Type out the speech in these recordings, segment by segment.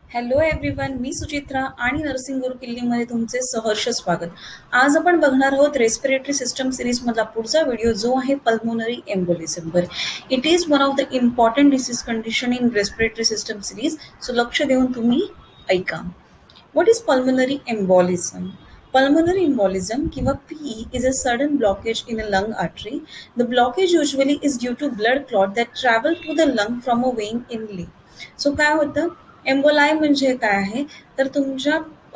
Hello everyone, मी सुचित्रा आणि nursing गुरु किल्लीमध्ये तुमचे सहर्ष स्वागत. आज आपण बघणार आहोत रेस्पिरेटरी सिस्टम सिरीज मधला पुढचा व्हिडिओ जो आहे पल्मोनरी एम्बोलिझम वर. It is one of the important disease condition in respiratory system series. So लक्ष देऊन तुम्ही ऐका. What is pulmonary embolism? Pulmonary embolism किंवा PE is a sudden blockage in a lung artery. The blockage usually is due to blood clot that travel to the lung from a vein in leg. So काय होतं? एम्बोलाय म्हणजे काय आहे तर तुमच्या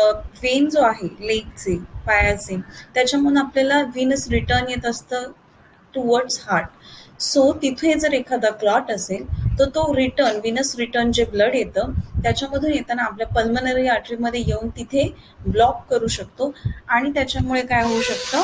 Wien जो आहे लेगचे पायाचे त्याच्यामधून आपल्याला व्हीनस रिटर्न येत असतं टुवर्ड्स हार्ट. सो तिथे जर एखादा क्लॉट असेल तर तो रिटर्न व्हीनस रिटर्न जे ब्लड येतं त्याच्यामधून येताना आपल्या पल्मनरी आर्टरीमध्ये येऊन तिथे ब्लॉक करू शकतो आणि त्याच्यामुळे काय होऊ शकतं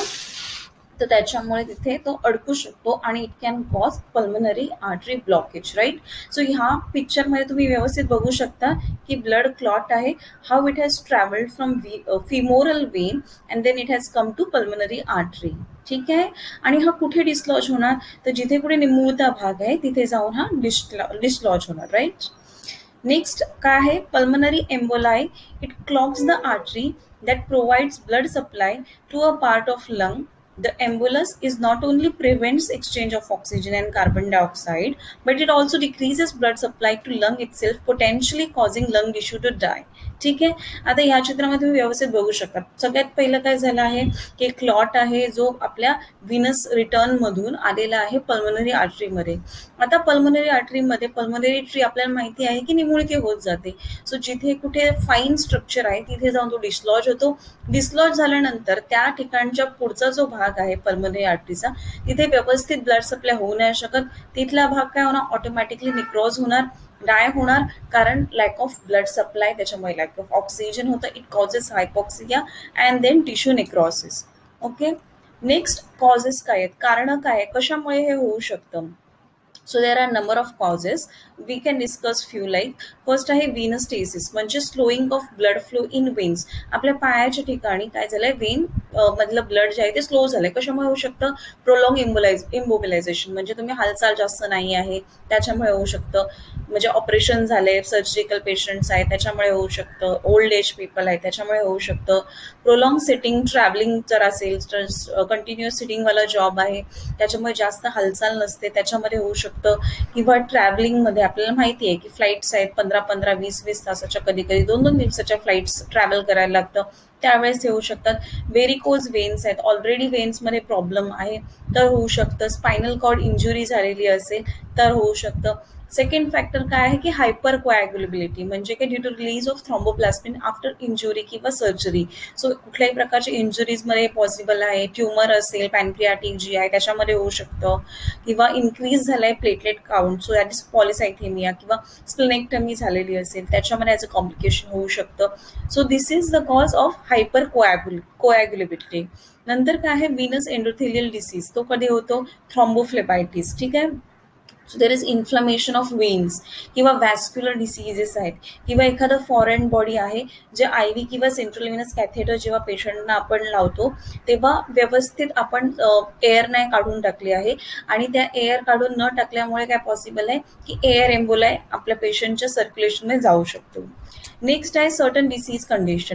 तर त्याच्यामुळे तिथे तो अडकू शकतो आणि it can cause pulmonary artery blockage. Right. So ह्या पिक्चरमध्ये तुम्ही व्यवस्थित बघू शकता की ब्लड क्लॉट आहे, how it has travelled from femoral vein and then it has come to pulmonary artery. ठीक आहे. आणि हा कुठे डिस्लॉज होणार तर जिथे कुठे निमुळता भाग आहे तिथे जाऊन हा डिस्लॉज होणार. राईट. नेक्स्ट काय आहे pulmonary emboli. It clogs the artery that provides blood supply to a part of lung. The embolus is not only prevents exchange of oxygen and carbon dioxide, but it also decreases blood supply to lung itself, potentially causing lung tissue to die. ठीक आहे. आता या चित्रामध्ये तुम्ही व्यवस्थित बघू शकता. सगळ्यात पहिलं काय झालं आहे की क्लॉट आहे जो आपल्या व्हीनस रिटर्न मधून आलेला आहे पल्मनरी आर्टरीमध्ये. आता पल्मनरी आर्टरीमध्ये पल्मनरी ट्री आपल्याला माहिती आहे की निमुळते होत जाते. सो जिथे कुठे फाईन स्ट्रक्चर आहे तिथे जाऊन तो डिस्लॉज होतो. डिस्लॉज झाल्यानंतर त्या ठिकाणच्या पुढचा जो भाग आहे पल्मनरी आर्टरीचा तिथे व्यवस्थित ब्लड सप्लाय होऊ नाही शकत. तिथला भाग काय होणार ऑटोमॅटिकली निक्रोज होणार, डाय होणार, कारण लॅक ऑफ ब्लड सप्लाय, त्याच्यामुळे लॅक ऑफ ऑक्सिजन होतं. It causes hypoxia and then tissue necrosis. Okay. Next causes काय आहेत, कारण काय आहे, कशामुळे हे होऊ शकतं. So there are number of causes. We can discuss few like first आहे venous stasis म्हणजे slowing of blood flow in veins. आपल्या पायाच्या ठिकाणी काय झालंय वेन मधलं ब्लड जे आहे ते स्लो झालंय. कशामुळे होऊ शकतं प्रोलॉंग इम्बोबिलायझेशन म्हणजे तुम्ही हालचाल जास्त नाही आहे त्याच्यामुळे होऊ शकतं. म्हणजे ऑपरेशन झाले, सर्जिकल पेशंट्स आहेत त्याच्यामुळे होऊ शकतं, ओल्ड एज पीपल आहे त्याच्यामुळे होऊ शकतं. प्रोलॉंग सिटिंग ट्रॅव्हलिंग जर असेल तर कंटिन्युअस सिटिंगवाला जॉब आहे त्याच्यामुळे जास्त हालचाल नसते त्याच्यामध्ये होऊ शकतं. किंवा ट्रॅव्हलिंगमध्ये आपल्याला माहिती आहे की फ्लाईट्स आहेत 15-15, 20-20 तासाच्या, कधी कधी 2-2 दिवसाच्या फ्लाईट्स ट्रॅव्हल करायला लागतं त्यावेळेस येऊ शकतात. व्हेरिकोज वेन्स आहेत, ऑलरेडी वेन्समध्ये प्रॉब्लेम आहे तर होऊ शकतं. स्पायनल कॉर्ड इंजुरी झालेली असेल तर होऊ शकतं. सेकंड फॅक्टर काय आहे की हायपर कोॲग्युलेबिलिटी म्हणजे काय due to release of thromboplastin after injury किंवा सर्जरी. सो कुठल्याही प्रकारच्या इंजुरीजमध्ये पॉसिबल आहे. ट्युमर असेल, पॅनक्रियाटिक जी आहे त्याच्यामध्ये होऊ शकतं. किंवा इन्क्रीज झालाय platelet count, so that is polycythaemia, किंवा स्प्लेनेक्टमी झालेली असेल त्याच्यामध्ये ॲज अ कॉम्प्लिकेशन होऊ शकतं. So this is the cause of hyper coagulability. नंतर काय आहे व्हीनस एंडोथेलियल डिसीज, तो कधी होतो थ्रॉम्बोफ्लेबायटिस. ठीक आहे. So there is inflammation of veins किंवा वॅस्क्युलर डिसीजेस आहेत किंवा एखादं फॉरेन बॉडी आहे जे IV किंवा सेंट्रल व्हेनस कॅथेटर जेव्हा पेशंटना आपण लावतो तेव्हा व्यवस्थित आपण एअर नाही काढून टाकली आहे आणि त्या एअर काढून न टाकल्यामुळे काय पॉसिबल आहे की एअर एम्बोलाय आपल्या पेशंटच्या सर्क्युलेशनमध्ये जाऊ शकतो. नेक्स्ट आहे सर्टन डिसीज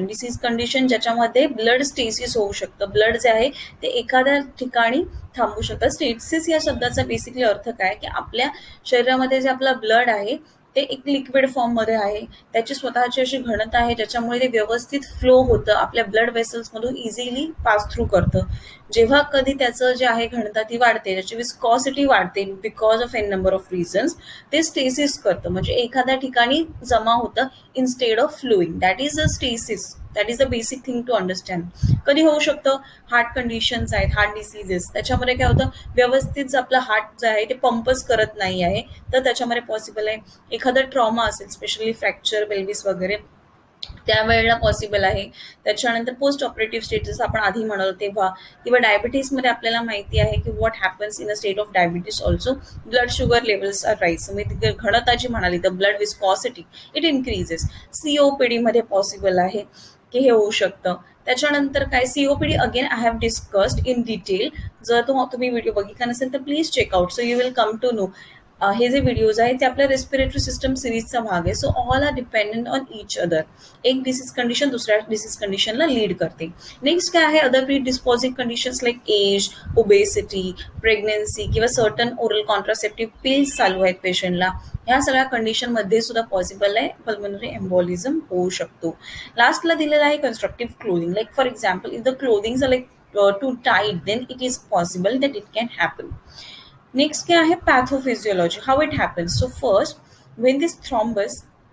कंडिशन ज्याच्यामध्ये ब्लड स्टेसिस होऊ शकतं. ब्लड जे आहे ते एखाद्या ठिकाणी थांबू शकतं. स्टेसिस या शब्दाचा बेसिकली अर्थ काय की आपल्या शरीरामध्ये जे आपला ब्लड आहे ते एक लिक्विड फॉर्ममध्ये आहे, त्याची स्वतःची अशी घनता आहे ज्याच्यामुळे ते व्यवस्थित फ्लो होतं, आपल्या ब्लड वेसल्समधून इझिली पास थ्रू करतं. जेव्हा कधी त्याचं जे आहे घनता ती वाढते, त्याची विस्कॉसिटी वाढते because of an number of reasons, ते स्टेसिस करतं म्हणजे एखाद्या ठिकाणी जमा होतं instead of flowing. That is a stasis. That is the basic thing to understand. कधी होऊ शकतं हार्ट कंडिशन्स आहेत, हार्ट डिसीजेस, त्याच्यामध्ये काय होतं व्यवस्थित आपलं हार्ट जे आहे ते पंपच करत नाही आहे तर त्याच्यामध्ये पॉसिबल आहे. एखादं ट्रॉमा असेल स्पेशली फ्रॅक्चर पेल्विस वगैरे त्यावेळेला पॉसिबल आहे. त्याच्यानंतर पोस्ट ऑपरेटिव्ह स्टेटस आपण आधी म्हणालो तेव्हा, किंवा डायबिटीसमध्ये आपल्याला माहिती आहे की what happens in a state of diabetes also blood sugar levels are rise. म्हणजे घनता जी म्हणाली तर blood viscosity it increases. COPD मध्ये पॉसिबल आहे की हे होऊ शकतं. त्याच्यानंतर काय COPD again I have discussed in detail. जर तुम्ही व्हिडिओ बघितला नसेल तर please check out, so you will come to know. हे जे व्हिडिओज आहेत ते आपल्या रेस्पिरेटरी सिस्टम सिरीजचा भाग आहे. So all are dependent on each other. एक डिसीज कंडिशन दुसऱ्या डिसीज कंडिशनला लीड करते. नेक्स्ट काय आहे, other pre disposing conditions like age, obesity, pregnancy किंवा सर्टन ओरल कॉन्ट्रासेप्टिव्ह पिल्स चालू आहेत पेशंटला, ह्या सगळ्या कंडिशन मध्ये सुद्धा पॉसिबल आहे पल्मोनरी एम्बोलिझम होऊ शकतो. लास्टला दिलेला आहे constructive clothing. Like for example, if the clothing are like too tight, then it is possible that it can happen. Next क्या है, pathophysiology, how it happens. So first, when this thrombus,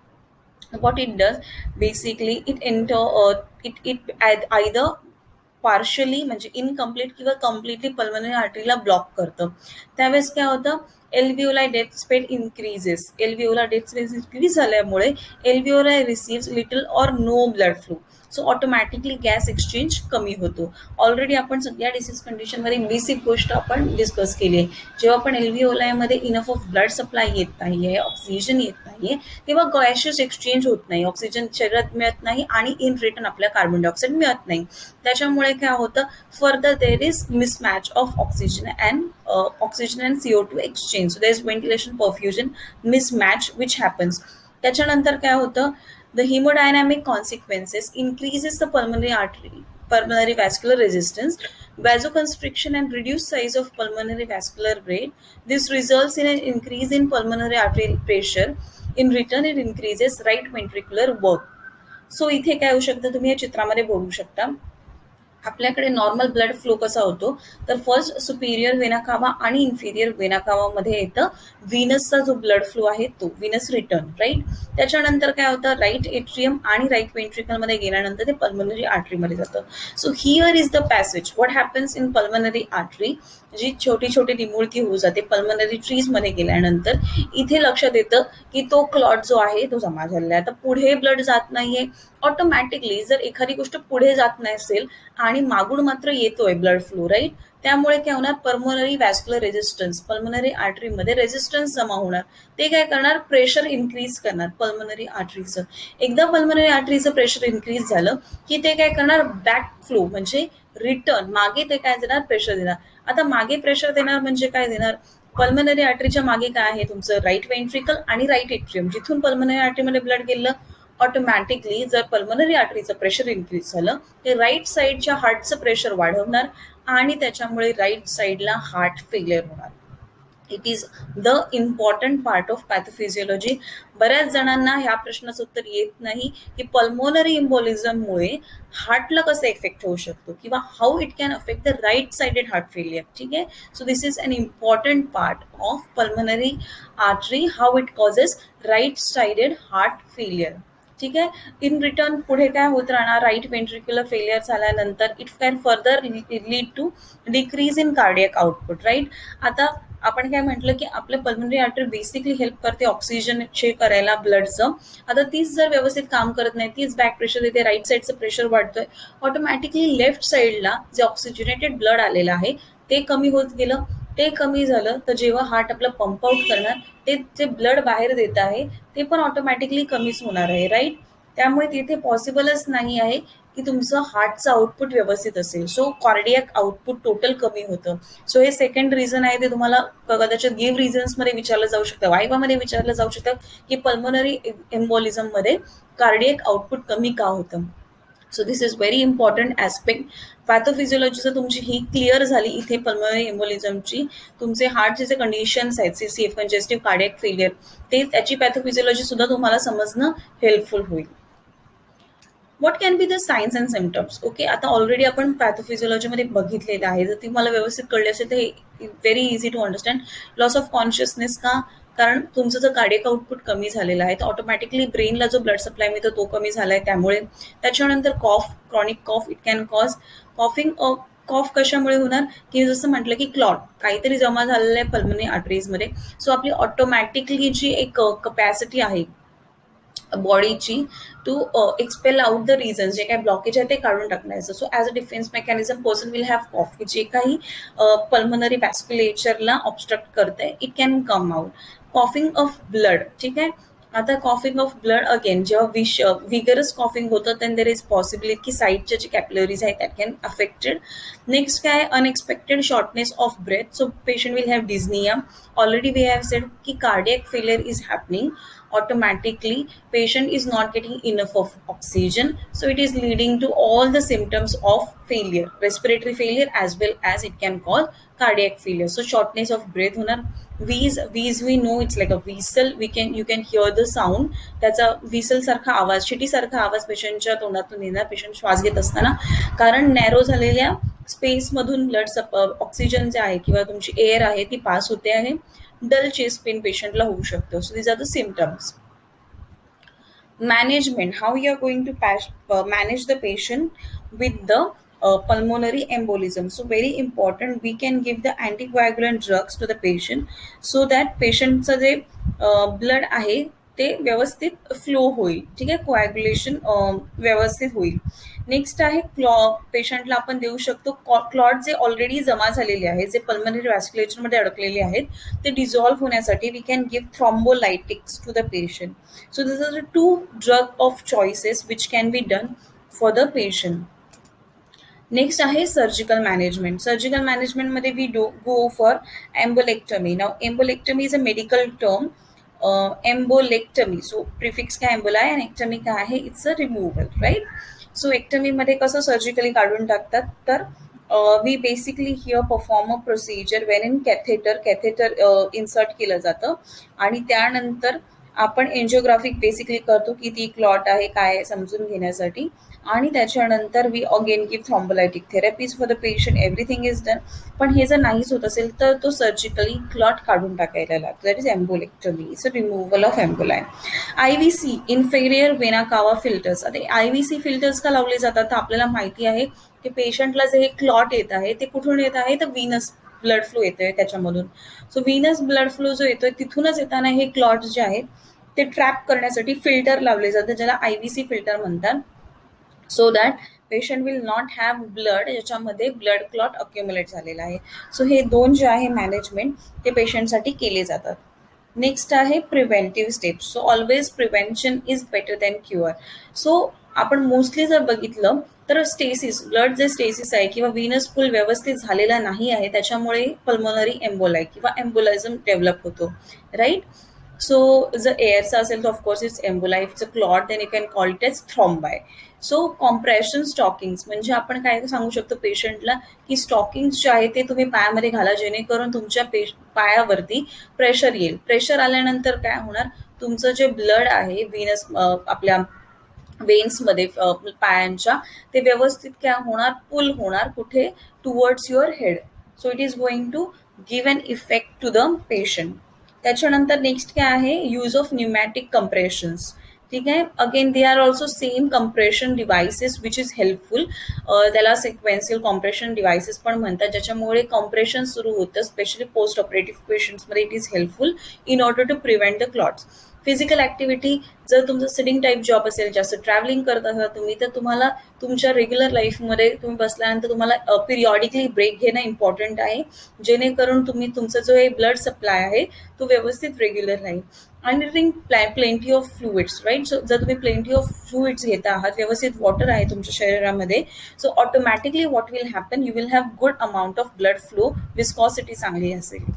what it does, basically it enter it either partially म्हणजे incomplete किंवा completely pulmonary आर्टरीला block करतं. त्यावेळेस काय होतं, alveoli dead space increases. Alveolar dead space increase झाल्यामुळे alveoli receives little or no blood flow. So automatically gas exchange कमी होतो. ऑलरेडी आपण सगळ्या डिसीज कंडिशनमध्ये बेसिक गोष्ट आपण डिस्कस केली आहे. जेव्हा पण एल्व्हिओलायमध्ये इनफ ऑफ ब्लड सप्लाय येत नाहीये, ऑक्सिजन येत नाहीये, तेव्हा गॅसेस एक्सचेंज होत नाही, ऑक्सिजन शरीरात मिळत नाही आणि इन रिटर्न आपल्या कार्बन डायऑक्साईड मिळत नाही. त्याच्यामुळे काय होतं, further there is mismatch of oxygen and CO2 exchange. So there is ventilation perfusion mismatch which happens. त्याच्यानंतर काय होतं, the hemodynamic consequences increases the pulmonary vascular resistance, vasoconstriction and reduced size of pulmonary vascular braid. This results in an increase in pulmonary arterial pressure. In return, it increases right ventricular work. So इथे काय होऊ शकतं, तुम्ही या चित्रामध्ये बघू शकता. आपल्याकडे नॉर्मल ब्लड फ्लो कसा होतो, तर फर्स्ट सुपिरियर वेना कावा आणि इन्फिरियर वेना कावा मध्ये येतं व्हीनसचा जो ब्लड फ्लो आहे तो व्हीनस रिटर्न, राईट. त्याच्यानंतर काय होतं, राईट एट्रियम आणि राईट वेंट्रिकल मध्ये गेल्यानंतर ते पल्मोनरी आर्टरी मध्ये जातं. So here is the passage. What happens in pulmonary artery, जी छोटी छोटी निमुळती होऊ जाते पल्मोनरी ट्रीज मध्ये गेल्यानंतर, इथे लक्षात येतं की तो क्लॉट जो आहे तो जमा झालेला आहे. आता पुढे ब्लड जात नाहीये. ऑटोमॅटिकली जर एखादी गोष्ट पुढे जात नाही असेल आणि मागून मात्र येतोय ब्लड फ्लो, राईट, त्यामुळे काय होणार, पल्मोनरी व्हॅस्क्युलर रेझिस्टन्स, पल्मोनरी आर्टरीमध्ये रेझिस्टन्स जमा होणार. ते काय करणार, प्रेशर इन्क्रीज करणार पल्मोनरी आर्टरीचं. एकदा पल्मोनरी आर्टरीचं प्रेशर इन्क्रीज झालं की ते काय करणार, बॅक फ्लो म्हणजे रिटर्न, मागे ते काय देणार, प्रेशर देणार. आता मागे प्रेशर देणार म्हणजे काय देणार, पल्मोनरी आर्टरीच्या मागे काय आहे तुमचं, राईट वेंट्रिकल आणि राईट एट्रियम, जिथून पल्मोनरी आर्टरीमध्ये ब्लड गेलं. ऑटोमॅटिकली जर पल्मोनरी आर्टरीचं प्रेशर इन्क्रीज झालं ते राईट साईडच्या हार्टचं प्रेशर वाढवणार आणि त्याच्यामुळे राईट साईडला हार्ट फेलियर होणार. It is the important part of pathophysiology. बऱ्याच जणांना ह्या प्रश्नाचं उत्तर येत नाही की पल्मोनरी इम्बोलिझममुळे हार्टला कसं इफेक्ट होऊ शकतो किंवा how it can affect the right sided heart failure. ठीक आहे, so this is an important part of pulmonary artery, how it causes right sided heart failure. ठीक आहे, इन रिटर्न पुढे काय होत राहणार, राईट वेंट्रिक्युलर फेलियर झाल्यानंतर it can further lead to decrease in cardiac output, right. आता आपण काय म्हटलं की आपलं पल्मोनरी आर्टरी बेसिकली हेल्प करते ऑक्सिजन चेक करायला ब्लडचं. आता तीच जर व्यवस्थित काम करत नाही, तीच बॅक प्रेशर देते, राईट साईडचं प्रेशर वाढतोय, ऑटोमॅटिकली लेफ्ट साईडला जे ऑक्सिजनेटेड ब्लड आलेलं आहे ते कमी होत गेलं. ते कमी झालं तर जेव्हा हार्ट आपलं पंप आउट करणार ते जे ब्लड बाहेर देत आहे ते पण ऑटोमॅटिकली कमीच होणार आहे, राईट. त्यामुळे तिथे पॉसिबलच नाही आहे की तुमचं हार्टचं आउटपुट व्यवस्थित असेल. सो कार्डियक आउटपुट टोटल कमी होतं. सो हे सेकंड रिझन आहे, ते तुम्हाला कदाचित गिव्ह रिझन्स मध्ये विचारलं जाऊ शकतं, वायवामध्ये विचारलं जाऊ शकतं की पल्मोनरी एम्बोलिझम मध्ये कार्डियक आउटपुट कमी का होतं. So this is very important aspect. पॅथोफिजिओलॉजीचं तुमची ही क्लिअर झाली इथे पल्मोनरी एम्बोलिझमची. तुमचे हार्टचे जे कंडिशन्स आहेत, CCF कंजेस्टिव्ह कार्डियक फेलियर, ते त्याची पॅथोफिजिओलॉजी सुद्धा तुम्हाला समजणं हेल्पफुल होईल. What can be the science and symptoms. Okay, आता ऑलरेडी आपण पॅथोफिजिओलॉजीमध्ये बघितलेलं आहे. जर ती मला व्यवस्थित कळली असेल तर हे very easy to understand. Loss of consciousness का, कारण तुमचं जर कार्डियक आउटपुट कमी झालेलं आहे तर ऑटोमॅटिकली ब्रेनला जो ब्लड सप्लाय मिळतो तो कमी झाला आहे त्यामुळे. त्याच्यानंतर cough, chronic cough, it can cause coughing. Cough कशामुळे होणार की जसं म्हटलं की क्लॉट काहीतरी जमा झालेलं आहे पल्मोनरी आर्टरीजमध्ये. सो आपली ऑटोमॅटिकली जी एक कपॅसिटी आहे बॉडीची to expel out the reason, जे काही ब्लॉकेज आहे ते काढून टाकण्याचं. So as a defence mechanism person will have cough, जे काही पल्मोनरी व्हॅस्क्युलेचरला ऑब्स्ट्रक्ट करते, it can come out. Coughing of blood, ठीक आहे. आता कॉफिंग ऑफ ब्लड अगेन जेव्हा विगरस कॉफिंग होतं देन देर इज पॉसिबिलिटी की साईडच्या जे कॅपिलरीज आहेत दॅट कॅन अफेक्टेड. नेक्स्ट काय unexpected shortness of breath. So patient will have dyspnoea. Already we have said की cardiac failure is happening automatically. Patient is not getting enough of oxygen, so it is leading to all the symptoms of failure, respiratory failure as well as it can cause cardiac failure. So shortness of breath होणार. wheeze we know it's like a whistle. You can hear the sound. त्याचा whistle सारखा आवाज, शिटी सारखा आवाज पेशंटच्या तोंडातून येणार patient श्वास घेत असताना, कारण नॅरो झालेल्या स्पेस मधून ब्लड ऑक्सिजन जे आहे किंवा तुमची एअर आहे ती पास होते आहे. डल चेस्ट पेन पेशंटला होऊ शकतो. So these are the symptoms. Management, how you are going to manage the patient with the pulmonary embolism. So very important, we can give the anticoagulant drugs to the patient so that patientचं जे blood आहे ते व्यवस्थित flow होईल. ठीक आहे, coagulation व्यवस्थित होईल. नेक्स्ट आहे पेशंटला आपण देऊ शकतो क्लॉट जे ऑलरेडी जमा झालेले आहेत, जे पल्मनरी व्हॅस्क्युलेचरमध्ये अडकलेले आहेत, ते डिझॉल्व्ह होण्यासाठी we can give thrombolytics to the patient. So this are the 2 drug of choices which can be done for the patient. Next आहे सर्जिकल मॅनेजमेंट. सर्जिकल मॅनेजमेंटमध्ये वी गो फॉर एम्बोलेक्टमी. नाव embolectomy is a medical term. Embolectomy, so prefix काय embola आहे आणि ectomy काय आहे, it's a removal, right. So एक्टमीमध्ये कसं सर्जिकली काढून टाकतात, तर we basically here perform a procedure Wien in catheter insert केलं जातं आणि त्यानंतर आपण एन्जिओग्राफिक बेसिकली करतो की ती क्लॉट आहे काय समजून घेण्यासाठी, आणि त्याच्यानंतर we again give thrombolytic therapies for the patient. Everything is done. पण हे जर नाहीच होत असेल तर तो सर्जिकली क्लॉट काढून टाकायला लागतो. That is embolectomy. It's a removal of emboli. IVC, inferior vena cava filters. आता IVC फिल्टर्स का लावले जातात तर आपल्याला माहिती आहे की पेशंटला जे हे क्लॉट येत आहे ते कुठून येत आहे, तर व्हीनस ब्लड फ्लो येतोय त्याच्यामधून. सो व्हीनस ब्लड फ्लो जो येतोय तिथूनच येताना हे क्लॉट जे आहेत ते ट्रॅप करण्यासाठी फिल्टर लावले जातात, ज्याला IVC फिल्टर म्हणतात. So that patient will not have blood ज्याच्यामध्ये ब्लड क्लॉट अक्युम्युलेट झालेला आहे. सो हे 2 जे आहे मॅनेजमेंट ते पेशंटसाठी केले जातात. नेक्स्ट आहे preventive steps. So always prevention is better than cure. So आपण मोस्टली जर बघितलं तर स्टेसिस, ब्लड जे स्टेसिस आहे किंवा व्हीनस पूल व्यवस्थित झालेला नाही आहे त्याच्यामुळे पल्मोनरी एम्बोलाय किंवा एम्बोलायझम डेव्हलप होतो, राईट. सो जर एअरचा असेल तर of course it's emboli. It's a clot then you can call it as thrombi. So compression stockings म्हणजे आपण काय सांगू शकतो पेशंटला की स्टॉकिंग्स जे आहे ते तुम्ही पायामध्ये घाला जेणेकरून तुमच्या पायावरती प्रेशर येईल. प्रेशर आल्यानंतर काय होणार, तुमचं जे ब्लड आहे व्हीनस आपल्या वेन्समध्ये पायांच्या ते व्यवस्थित काय होणार, पुल होणार कुठे, towards your head. So it is going to give an effect to the patient. त्याच्यानंतर नेक्स्ट काय आहे, यूज ऑफ न्यूमॅटिक कंप्रेशन्स. ठीक आहे, again they are also same compression devices which is helpful. त्याला सिक्वेन्शियल कॉम्प्रेशन डिव्हाइसेस पण म्हणतात, ज्याच्यामुळे compression सुरू होतं स्पेशली पोस्ट ऑपरेटिव्ह पेशंट्समध्ये. It is helpful in order to prevent the clots. Physical activity, जर तुमचं सिटिंग टाईप जॉब असेल, जास्त ट्रॅव्हलिंग करत असाल तुम्ही, तर तुम्हाला तुमच्या रेग्युलर लाईफमध्ये तुम्ही बसल्यानंतर तुम्हाला पिरियॉडिकली ब्रेक घेणं इम्पॉर्टंट आहे, जेणेकरून तुम्ही तुमचा जो हे ब्लड सप्लाय आहे तो व्यवस्थित रेग्युलर राहील. आणि drink plenty of fluids, right. So जर तुम्ही प्लेंटी ऑफ फ्लुइड्स घेता आहात, व्यवस्थित वॉटर आहे तुमच्या शरीरामध्ये, so automatically what will happen, you will have good amount of blood flow, viscosity चांगली असेल.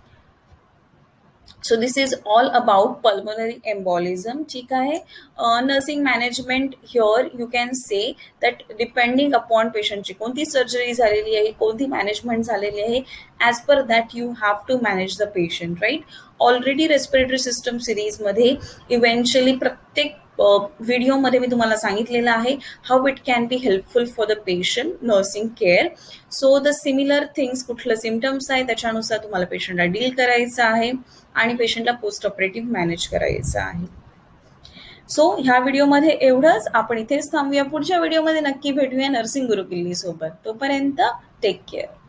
So this is all about pulmonary embolism. ठीक आहे. Nursing management here you can say that depending upon पेशंटची कोणती surgery झालेली आहे, कोणती management झालेली आहे, as per that you have to manage the patient, right. Already respiratory system सिरीजमध्ये इव्हेंच्युअली प्रत्येक व्हिडिओमध्ये मी तुम्हाला सांगितलेलं आहे how it can be helpful for the patient nursing care. So the similar things, कुठलं सिम्पटम्स आहे त्याच्यानुसार तुम्हाला पेशंटला डील करायचं आहे आणि पेशंटला पोस्ट ऑपरेटिव्ह मॅनेज करायचं आहे. सो ह्या व्हिडिओमध्ये एवढंच. आपण इथेच थांबूया. पुढच्या व्हिडिओमध्ये नक्की भेटूया नर्सिंग गुरुकिल्ली सोबत. तोपर्यंत टेक केअर.